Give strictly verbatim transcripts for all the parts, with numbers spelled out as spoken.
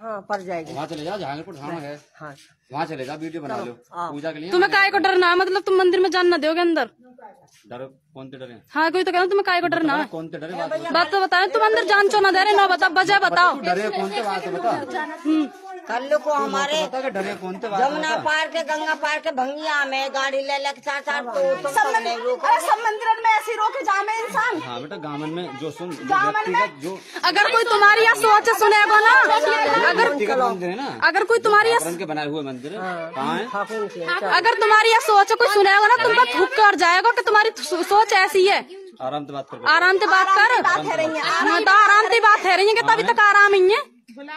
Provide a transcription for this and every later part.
हाँ पड़ जाएगी। वहाँ चले जाओ, जहांगीरपुर थाना है, हाँ वहाँ चले जाओ, वीडियो बना लो पूजा के लिए। तुम्हें काय को डरना है? मतलब तुम मंदिर में जान न दोगे अंदर? डरो कौन से डरे? हाँ कोई तो कह रहा तुम्हें काय को डरना है? कौन से डरे? बात तो बताओ, तुम अंदर जान चो ना दे रहे, ना बताओ, वजह बताओ। डरे कौन से बात है बता। कल को हमारे डरे कौन से बात? जमुना पार के गंगा पार के भंगिया में गाड़ी ले लेके चार चार तो सब मंदिर में ऐसी रोके जामे इंसान। हाँ बेटा, गामन में जो सुन जो अगर कोई तुम्हारी यह सोच सुनेगा ना, अगर मंदिर है ना, अगर कोई तुम्हारी ठाकुरन के बनाए हुए मंदिर कहाँ है? अगर तुम्हारी यह सोच कोई सुनेगा ना, तुमको थूक कर जाएगा कि तुम्हारी सोच ऐसी है। आराम से बात कर, आराम से बात कर, हाँ तो आराम से बात है रही है कि तभी तक आराम ही है।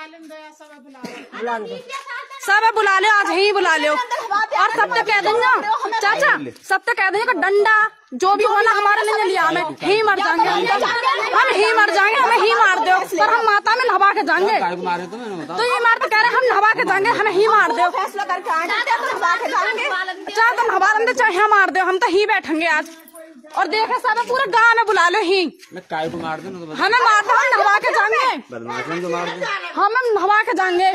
सब बुला लो, आज ही बुला लो, और सब तक कह देंगे चाचा, सब तक कह देंगे डंडा जो भी होना हमारे लिए लिया, हमें ही मर जाएंगे, हम ही मर जाएंगे, हमें ही मार दो, पर हम माता में नहा के जाएंगे। तो ये मार तो कह रहे हम नहा के जाएंगे, हमें ही मार दो, चाहे तुम नहा दे चाहे हम मार दो, हम तो ही बैठेंगे आज। और देखे सब पूरे गांव में बुला लो ही, मैं काय को मार दूं तो हमें मार दो, हम नहा के जाएंगे, बदमाश जो मार दूं, हम नहा के जाएंगे,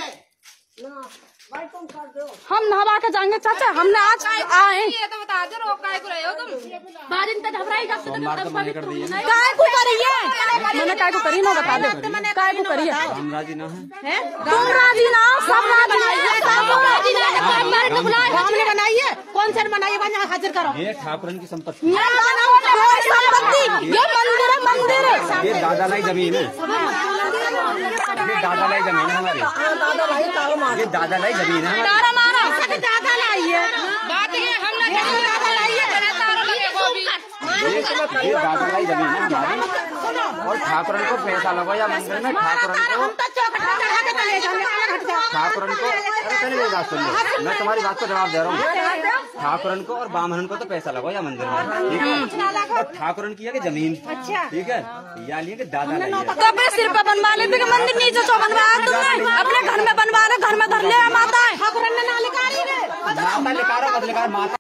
हम नहा के जाएंगे चाचा। हमने आज आए ये तो बता दो, रोक काय को रहे हो तुम? बारिश तक घबराई जब तक कर दी है काय को करी है, मैंने काय को करी ना बता दो, काय को करी है? हम राजी ना है, तुम राजी ना, सब राजी हमने बनाई है, कौन सा बनाई है, हाजिर करो। ये ठाकुरन की संपत्ति, संपत्ति ये मंदिर है, मंदिर है, ये दादा लाई जमीन है, ये दादा लाई जमीन है हमारी, ये दादा लाई जमीन है हमारी, दादा लाई है, बात ये हम दादा लाई है, ये दादा लाई जमीन है हमारी। और ठाकुरन को पैसा लगाया मंदिर में, ठाकुरन को ठाकुरन को अरे मेरी बात सुन लो, मैं तुम्हारी बात को जवाब दे रहा हूँ। ठाकुरन को और ब्राह्मणन को तो पैसा लगाओ या मंदिर में, ठीक है, और ठाकुरन की है कि जमीन, ठीक है, या लिए कि दादा लाई है। तो अपने सिर पे बनवा लेते कि मंदिर नीचे सो बनवाया तुमने, अपने घर में बनवा रहे, घर में धर ले माता है, ठाकुरन ने ना लिखा, माता लिखा रहा, मत लिखा माता।